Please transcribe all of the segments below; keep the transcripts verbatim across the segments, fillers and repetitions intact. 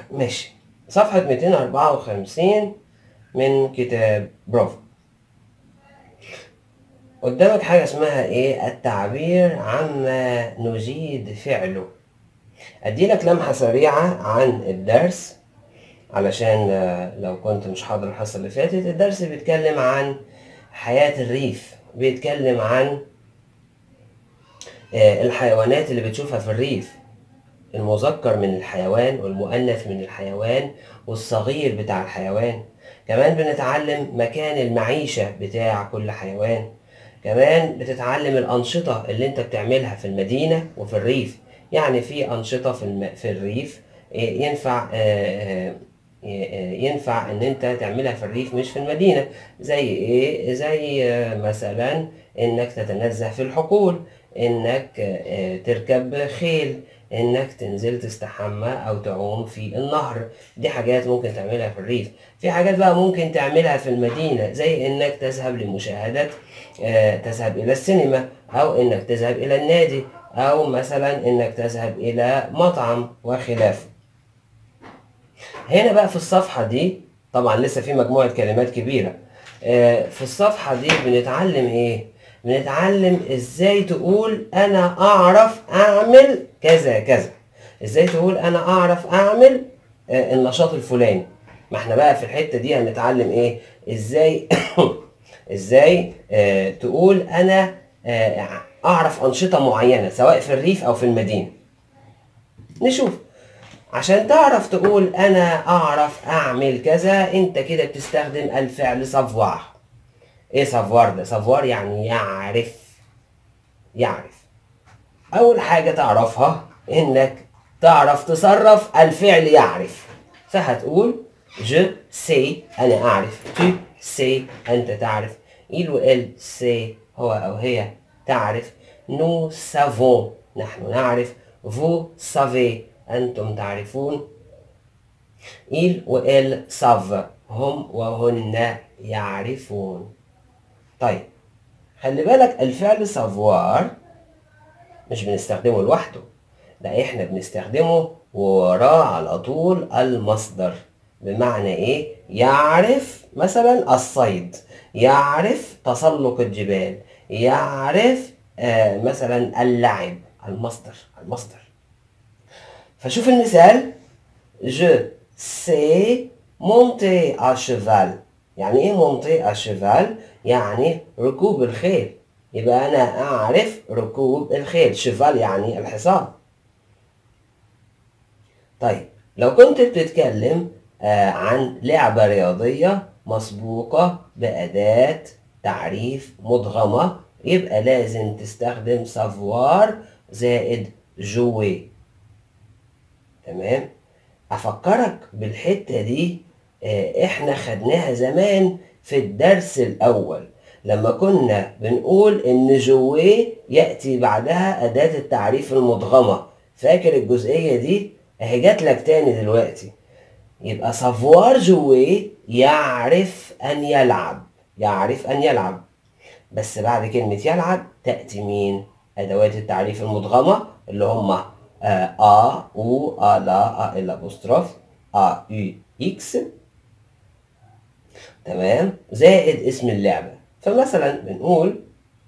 ماشي. صفحة مئتين وأربعة وخمسين من كتاب برافو. قدامك حاجة اسمها ايه؟ التعبير عما نجيد فعله. ادي لك لمحة سريعة عن الدرس علشان لو كنت مش حاضر الحصة اللي فاتت. الدرس بيتكلم عن حياة الريف، بيتكلم عن الحيوانات اللي بتشوفها في الريف، المذكر من الحيوان والمؤنث من الحيوان والصغير بتاع الحيوان. كمان بنتعلم مكان المعيشة بتاع كل حيوان. كمان بتتعلم الأنشطة اللي انت بتعملها في المدينة وفي الريف. يعني في أنشطة في, الم... في الريف ينفع ينفع ان انت تعملها في الريف مش في المدينة. زي ايه؟ زي مثلا انك تتنزه في الحقول، انك تركب خيل، انك تنزل تستحمى او تعوم في النهر. دي حاجات ممكن تعملها في الريف. في حاجات بقى ممكن تعملها في المدينة، زي انك تذهب لمشاهدة آه، تذهب الى السينما، او انك تذهب الى النادي، او مثلا انك تذهب الى مطعم وخلافه. هنا بقى في الصفحة دي طبعا لسه في مجموعة كلمات كبيرة. آه، في الصفحة دي بنتعلم ايه؟ بنتعلم ازاي تقول انا اعرف اعمل كذا كذا. ازاي تقول انا اعرف اعمل آه، النشاط الفلاني. ما احنا بقى في الحتة دي هنتعلم ايه؟ ازاي ازاي آه تقول انا آه اعرف انشطة معينة سواء في الريف او في المدينة. نشوف. عشان تعرف تقول انا اعرف اعمل كذا، انت كده بتستخدم الفعل سافوار. ايه سافوار ده؟ سافوار يعني يعرف. يعرف. اول حاجة تعرفها انك تعرف تصرف الفعل يعرف. فهتقول je sais انا اعرف، tu sais انت تعرف، il ou elle sait هو او هي تعرف، nous savons نحن نعرف، vous savez انتم تعرفون، il ou elle savent هم وهن يعرفون. طيب خلي بالك الفعل savoir مش بنستخدمه لوحده، لا احنا بنستخدمه ووراه على طول المصدر. بمعنى ايه؟ يعرف مثلا الصيد، يعرف تسلق الجبال، يعرف آه مثلا اللعب. المصدر المصدر. فشوف المثال: je sais monter à cheval. يعني ايه monter à cheval؟ يعني ركوب الخيل. يبقى انا اعرف ركوب الخيل. شيفال يعني الحصان. طيب لو كنت بتتكلم آه عن لعبة رياضية مسبوقة بأداة تعريف مدغمة، يبقى لازم تستخدم سافوار زائد جوي. تمام؟ أفكرك بالحتة دي. آه إحنا خدناها زمان في الدرس الأول لما كنا بنقول إن جوي يأتي بعدها أداة التعريف المدغمة. فاكر الجزئية دي؟ أهي جات لك تاني دلوقتي. يبقى سافوار جوي يعرف أن يلعب. يعرف أن يلعب. بس بعد كلمة يلعب تأتي مين؟ أدوات التعريف المدغمة اللي هما آ أو آ لا آ إلا أبوستروف آ يو إكس. تمام؟ زائد اسم اللعبة. فمثلا بنقول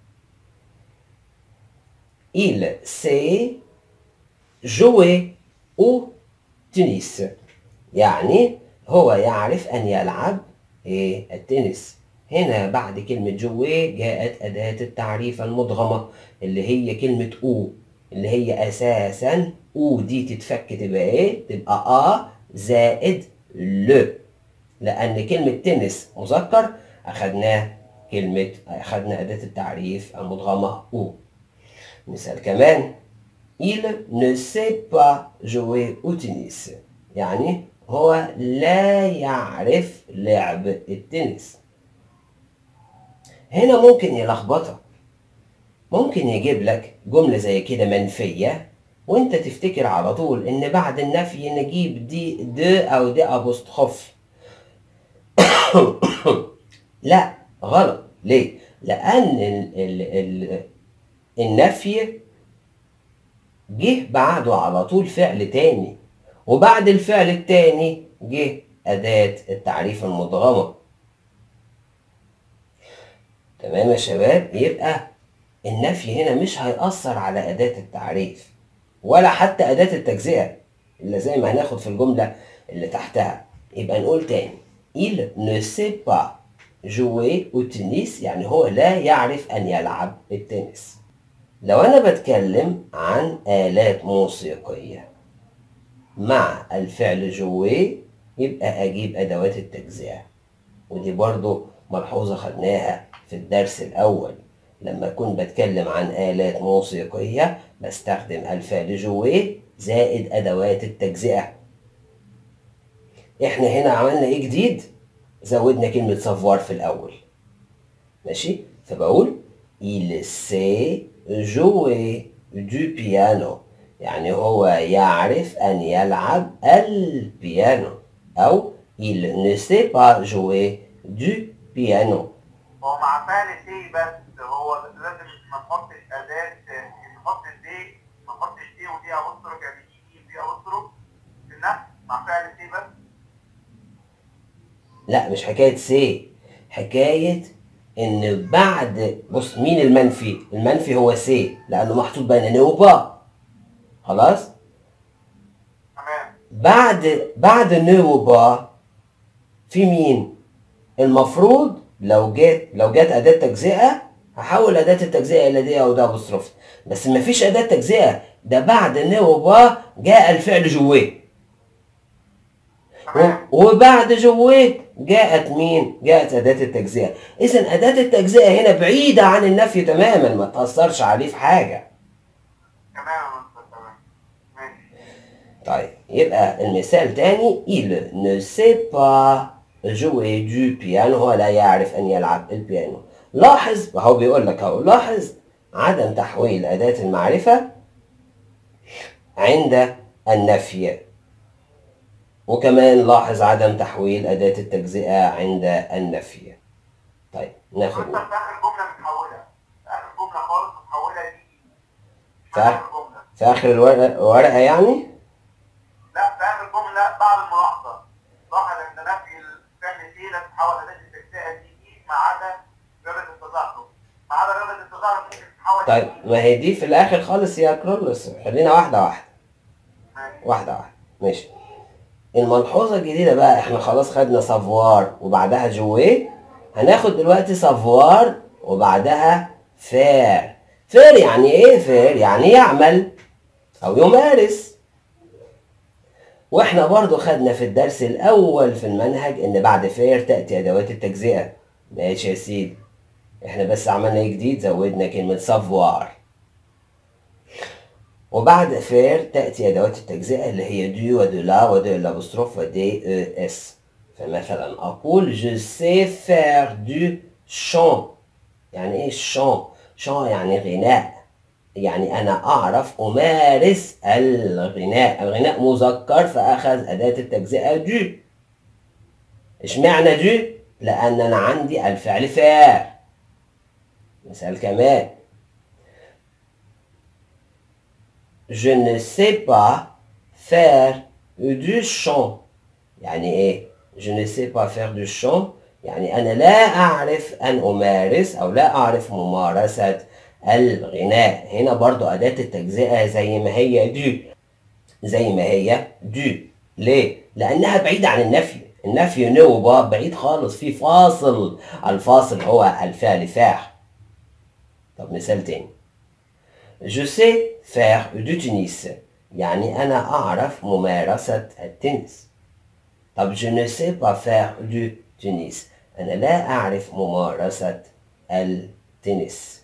il sait jouer au tennis. يعني هو يعرف أن يلعب إيه؟ التنس. هنا بعد كلمة جوي جاءت أداة التعريف المدغمة اللي هي كلمة أو، اللي هي أساسا أو دي تتفك تبقى إيه؟ تبقى آ زائد ل، لأن كلمة تنس مذكر أخدناه كلمة أخدنا أداة التعريف المدغمة أو. مثال كمان: il ne sait pas jouer au tennis. يعني هو لا يعرف لعب التنس. هنا ممكن يلخبطك. ممكن يجيب لك جملة زي كده منفية وانت تفتكر على طول ان بعد النفي نجيب دي د او دي ابوستخوف. لا غلط. ليه؟ لان ال ال ال النفي جه بعده على طول فعل تاني، وبعد الفعل التاني جه أداة التعريف المدغمة. تمام يا شباب؟ يبقى النفي هنا مش هيأثر على أداة التعريف ولا حتى أداة التجزئة إلا زي ما هناخد في الجملة اللي تحتها. يبقى نقول تاني il ne sait pas jouer au tennis، يعني هو لا يعرف أن يلعب التنس. لو أنا بتكلم عن آلات موسيقية مع الفعل jouer يبقى أجيب أدوات التجزئة، ودي برضو ملحوظة خدناها في الدرس الأول. لما أكون بتكلم عن آلات موسيقية بستخدم الفعل jouer زائد أدوات التجزئة. إحنا هنا عملنا إيه جديد؟ زودنا كلمة savoir في الأول. ماشي؟ فبقول il sait jouer du piano، يعني هو يعرف أن يلعب البيانو، أو il ne sait pas jouer du piano. هو مع فعل سي بس هو لازم ما نحطش أداة، نحط دي ما نحطش دي ودي أبصرك، يعني دي دي أبصرك في النفس مع فعل سي بس. لا مش حكاية سي، حكاية إن بعد، بص مين المنفي؟ المنفي هو سي لأنه محطوط بين نو وبا. خلاص؟ تمام. بعد بعد نو وبا في مين؟ المفروض لو جت لو جت أداة تجزئة هحول أداة التجزئة إلى دي أو ده بصرف، بس مفيش أداة تجزئة، ده بعد نو وبا جاء الفعل جويه. وبعد جويه جاءت مين؟ جاءت أداة التجزئة. إذا أداة التجزئة هنا بعيدة عن النفي تماما، ما تأثرش عليه في حاجة. تمام تمام ماشي. طيب يبقى المثال تاني il ne sait pas jouer du piano، هو لا يعرف أن يلعب البيانو. لاحظ وهو بيقول لك أهو، لاحظ عدم تحويل أداة المعرفة عند النفي، وكمان لاحظ عدم تحويل أداة التجزئة عند النفي. طيب ناخد في آخر جملة متحولة، في آخر جملة خالص متحولة دي في آخر جملة في آخر الورقة يعني؟ لا في آخر جملة بعد الملاحظة. لاحظ إن نفي الفعل سي لا تتحول أداة التجزئة دي دي ما عدا رياضة التظاهر، ما عدا رياضة التظاهر ممكن تتحول. طيب ما هي دي في الآخر خالص يا كرولوس، خلينا واحدة واحدة. ماشي. واحدة واحدة ماشي. الملحوظة الجديدة بقى، احنا خلاص خدنا سافوار وبعدها جويه، هناخد دلوقتي سافوار وبعدها فير. فير يعني ايه؟ فير يعني يعمل او يمارس. واحنا برضو خدنا في الدرس الاول في المنهج ان بعد فير تأتي ادوات التجزئة. ماشي يا سيدي، احنا بس عملنا ايه جديد؟ زودنا كلمة سافوار. وبعد فير تأتي أدوات التجزئة اللي هي دو ودو لا ودو الأبوستروف ودي او اس. فمثلا أقول je sais faire du chant. يعني إيه chant؟ chant يعني غناء، يعني أنا أعرف أمارس الغناء. الغناء مذكر فأخذ أداة التجزئة دو. إشمعنى دو؟ لأن أنا عندي الفعل faire. مثال كمان je ne sais pas faire du chant. يعني ايه je ne sais pas faire du chant؟ يعني انا لا اعرف ان امارس او لا اعرف ممارسة الغناء. هنا برضو اداة التجزئة زي ما هي دو، زي ما هي دو. ليه؟ لانها بعيدة عن النفي. النفي نو وبا بعيد خالص، في فاصل، الفاصل هو الفعل فاعل. طب مثال تاني je sais faire du tennis، يعني أنا أعرف ممارسة التنس. طب je ne sais pas faire du tennis، أنا لا أعرف ممارسة التنس.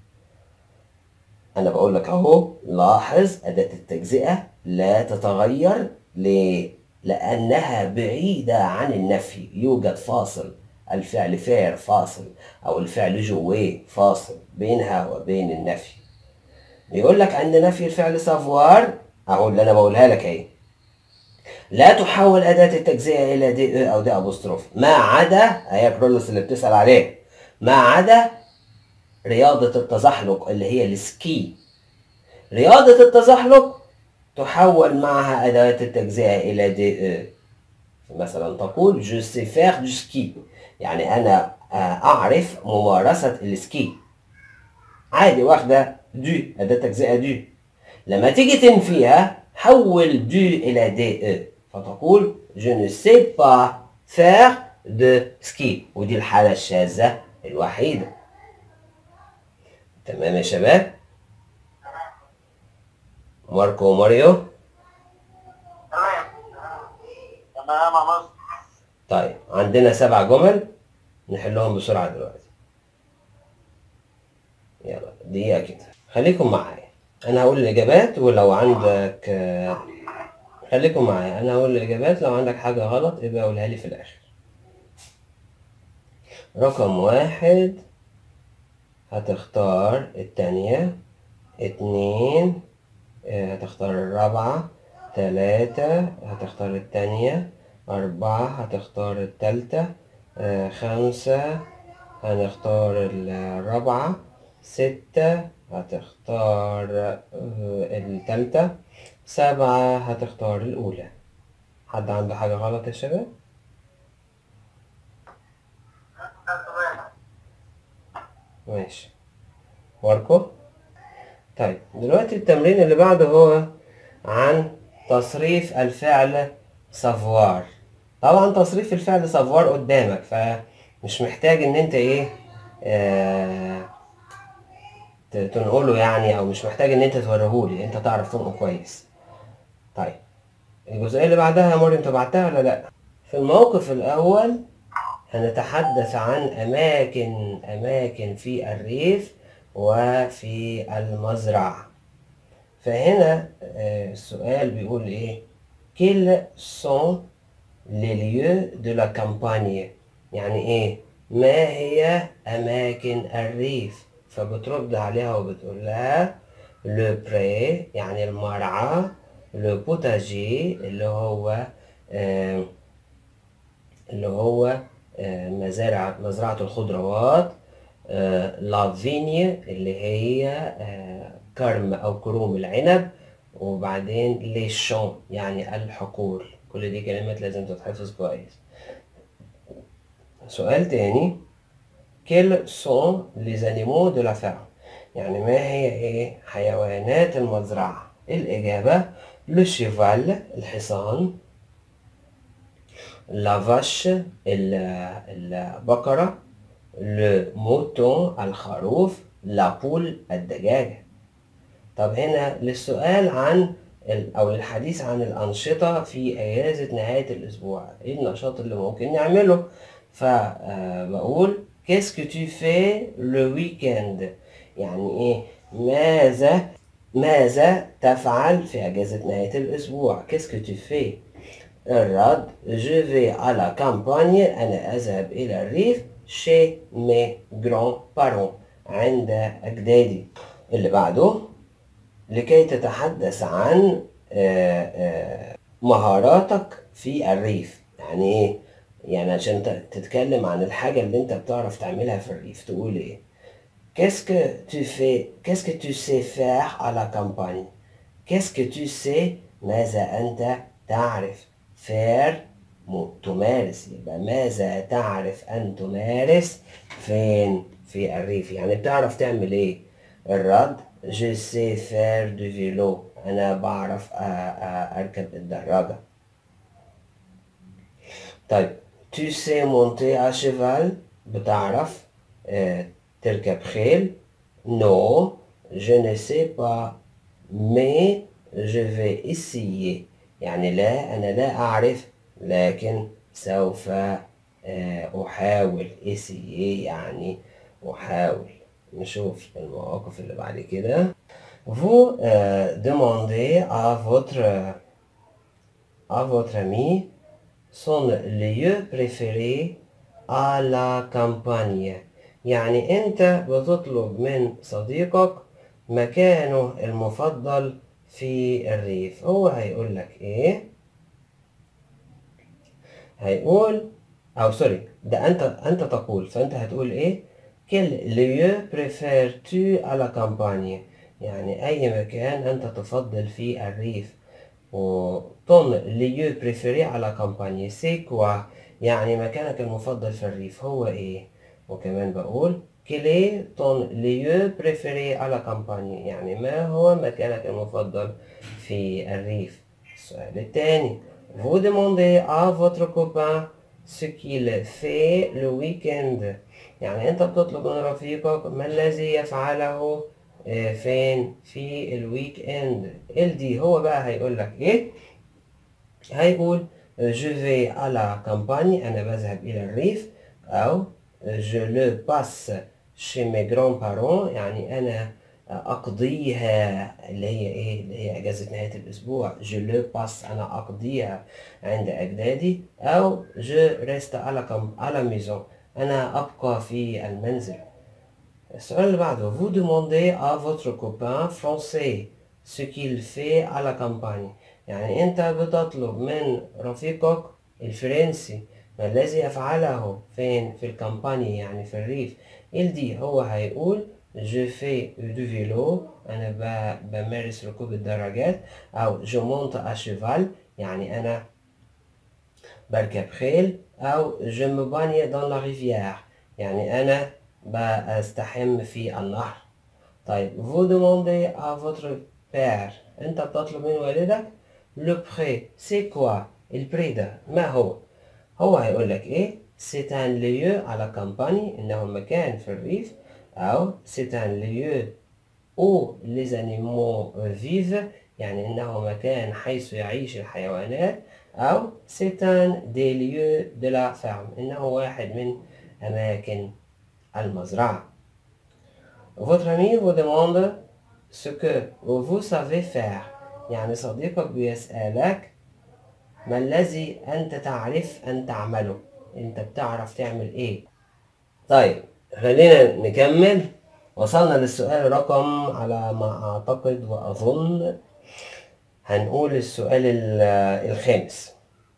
أنا بقول لك أهو، لاحظ أداة التجزئة لا تتغير. ليه؟ لأنها بعيدة عن النفي، يوجد فاصل. الفعل فير فاصل أو الفعل جويه فاصل بينها وبين النفي. بيقول لك عند نفي الفعل سافوار اهو اللي انا بقولها لك اهي، لا تحول اداه التجزئه الى دي او دي ابوستروف، ما عدا اهي كرولوس اللي بتسال عليه، ما عدا رياضه التزحلق اللي هي السكي. رياضه التزحلق تحول معها أدوات التجزئة إلى دي أو. مثلا تقول je sais faire du ski، يعني أنا أعرف ممارسة السكي. عادي واخدة دو، أداة تجزئة دو. لما تيجي تنفيها حول دو إلى دي أو، فتقول je ne sais pas faire de ski، ودي الحالة الشاذة الوحيدة. تمام يا شباب؟ ماركو وماريو؟ تمام تمام يا مصر. طيب عندنا سبع جمل نحلهم بسرعة دلوقتي. يلا دقيقة كده، خليكم معايا أنا هقول الإجابات، ولو عندك خليكم معايا أنا هقول الإجابات، لو عندك حاجة غلط يبقى قولها لي في الآخر. رقم واحد هتختار التانية، اتنين هتختار الرابعة، تلاتة هتختار التانية، أربعة هتختار التالتة، خمسة هنختار الرابعة، ستة هتختار التالتة، سبعة هتختار الأولى. حد عنده حاجة غلط يا شباب؟ ماشي. ماركو؟ طيب دلوقتي التمرين اللي بعده هو عن تصريف الفعل سافوار. طبعا تصريف الفعل سافوار قدامك، فمش محتاج ان انت ايه آه تنقله يعني، او مش محتاج ان انت توريهولي، انت تعرف تنقل كويس. طيب الجزئية اللي بعدها يا مريم انت بعتها ولا لا؟ في الموقف الاول هنتحدث عن اماكن اماكن في الريف وفي المزرعة. فهنا السؤال بيقول ايه؟ Quels sont les lieux de la campagne؟ يعني ايه؟ ما هي اماكن الريف؟ فبترد عليها وبتقول لها le pré يعني المرعى، le potager اللي هو آه اللي هو آه مزارع مزرعة الخضروات، آه la vigne اللي هي آه كرم أو كروم العنب، وبعدين les champs يعني الحقول. كل دي كلمات لازم تتحفظ كويس. سؤال تاني، quels sont les animaux de la ferme؟ يعني ما هي ايه حيوانات المزرعة؟ الإجابة le cheval الحصان، la vache البقرة، le mouton الخروف، la poule الدجاجة. طب هنا للسؤال عن أو للحديث عن الأنشطة في أجازة نهاية الأسبوع، إيه النشاط اللي ممكن نعمله؟ فبقول qu'est-ce que tu fais le week-end؟ يعني إيه ماذا ماذا تفعل في أجازة نهاية الأسبوع؟ qu'est-ce que tu fais؟ الرد je vais à la campagne أنا أذهب إلى الريف chez mes grands-parents عند أجدادي. اللي بعده لكي تتحدث عن مهاراتك في الريف. يعني ايه؟ يعني عشان تتكلم عن الحاجة اللي انت بتعرف تعملها في الريف تقول ايه؟ Qu'est-ce que tu fais Qu'est-ce que tu sais faire à la campagne؟ Qu'est-ce que tu sais ماذا أنت تعرف؟ faire تمارس، يبقى ماذا تعرف أن تمارس فين؟ في الريف. يعني بتعرف تعمل ايه؟ الرد je sais faire du vélo أنا بعرف أركب الدراجة. طيب tu sais monter à cheval بتعرف تركب خيل؟ non je ne sais pas mais je vais essayer يعني لا أنا لا أعرف لكن سوف أحاول. essayer يعني أحاول. نشوف المواقف اللي بعد كده. Vous euh, demandez à votre à votre ami son lieu préféré à la campagne. يعني أنت بتطلب من صديقك مكانه المفضل في الريف. هو هيقول لك إيه؟ هيقول أو سوري ده أنت أنت تقول، فأنت هتقول إيه؟ Quel lieu préfères-tu à la campagne؟ يعني أي مكان أنت تفضل في الريف. و ton lieu préféré à la campagne c'est quoi؟ يعني مكانك المفضل في الريف هو ايه؟ وكمان بقول quel est ton lieu préféré à la campagne؟ يعني ما هو مكانك المفضل في الريف؟ السؤال الثاني vous demandez à votre copain ce qu'il fait le week-end. يعني انت بتطلب من رفيقك ما الذي يفعله آه، فين في الويك اند. ال دي هو بقى هيقول لك ايه؟ هيقول je vais à la campagne أنا بذهب إلى الريف، أو je le passe chez mes grands-parents يعني أنا أقضيها اللي هي إيه؟ اللي هي أجازة نهاية الأسبوع. je le passe أنا أقضيها عند أجدادي، أو je reste à la, à la maison أنا أبقى في المنزل. السؤال اللي بعده vous demandez à votre copain français ce qu'il fait à la campagne. يعني أنت بتطلب من رفيقك الفرنسي ما الذي يفعله فين في الكامباني يعني في الريف. il dit هو هيقول je fais du vélo أنا بمارس ركوب الدراجات، أو je monte à cheval يعني أنا بركب خيل، أو je me baigne dans la rivière يعني أنا بستحم في النهر. طيب vous demandez à votre père أنت بتطلب من والدك le pré c'est quoi؟ البري ده ما هو؟ هو هيقول لك إيه؟ c'est un lieu à la campagne إنه مكان في الريف، أو c'est un lieu où les animaux vivent يعني إنه مكان حيث يعيش الحيوانات، أو c'est un des lieux de la ferme إنه واحد من أماكن المزرعة. Votre ami vous demande ce que vous savez faire يعني صديقك بيسألك ما الذي أنت تعرف أن تعمله، أنت بتعرف تعمل إيه. طيب خلينا نكمل. وصلنا للسؤال رقم على ما أعتقد وأظن هنقول السؤال الخامس.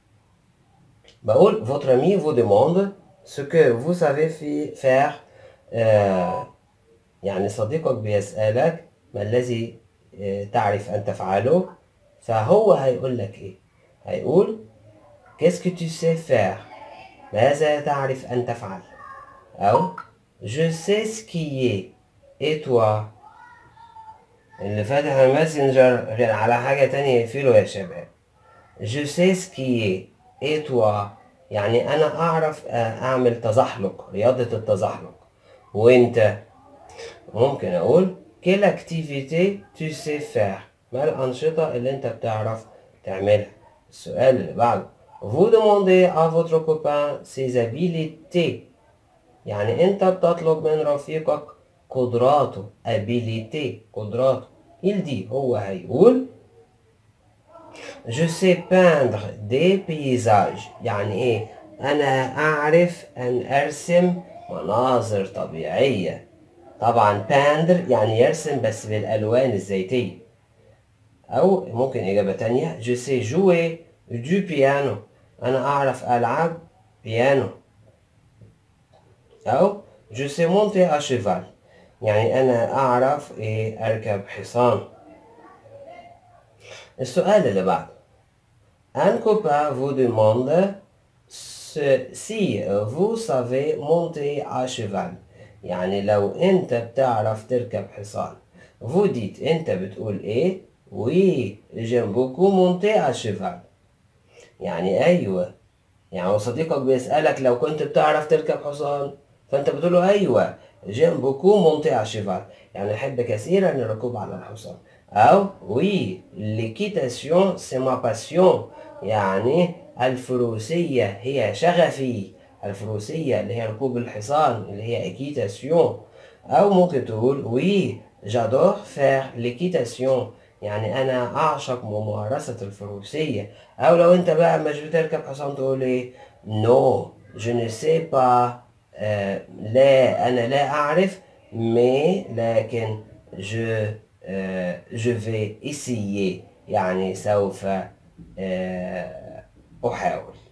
بقول votre ami vous demande ce que vous savez faire آه يعني صديقك بيسألك ما الذي تعرف أن تفعله، فهو هيقول لك إيه؟ هيقول qu'est-ce que tu sais faire ماذا تعرف أن تفعل، أو je sais ce qui est et toi. اللي فاتح الماسنجر على حاجة تانية يقفله يا شباب. je sais ce qui est et toi يعني أنا أعرف أعمل تزحلق رياضة التزحلق، وأنت ممكن أقول quelle activité tu sais faire ما الأنشطة اللي أنت بتعرف تعملها. السؤال اللي بعده vous demandez à votre copain ses habilités يعني أنت بتطلب من رفيقك قدراته habilité قدراته. il dit هو هيقول je sais peindre des paysages يعني إيه؟ أنا أعرف أن أرسم مناظر طبيعية. طبعا peindre يعني يرسم بس بالألوان الزيتية. أو ممكن إجابة تانية je sais jouer du piano أنا أعرف ألعب بيانو. أو je sais monter à cheval يعني أنا أعرف إيه أركب حصان. السؤال اللي بعده un copain vous demande si vous savez monter à cheval يعني لو أنت بتعرف تركب حصان. vous dites أنت بتقول إيه؟ oui j'aime beaucoup monter à cheval يعني أيوة. يعني صديقك بيسألك لو كنت بتعرف تركب حصان فأنت بتقوله أيوة j'aime beaucoup monter à cheval يعني أحب كثيرا الركوب على الحصان. أو oui l'équitation c'est ma passion يعني الفروسية هي شغفي. الفروسية اللي هي ركوب الحصان اللي هي équitation. أو ممكن تقول oui j'adore faire l'équitation يعني أنا أعشق ممارسة الفروسية. أو لو أنت بقى مش بتركب حصان تقول إيه no je ne sais pas آه لا أنا لا أعرف mais لكن je آه je vais essayer يعني سوف آه أحاول.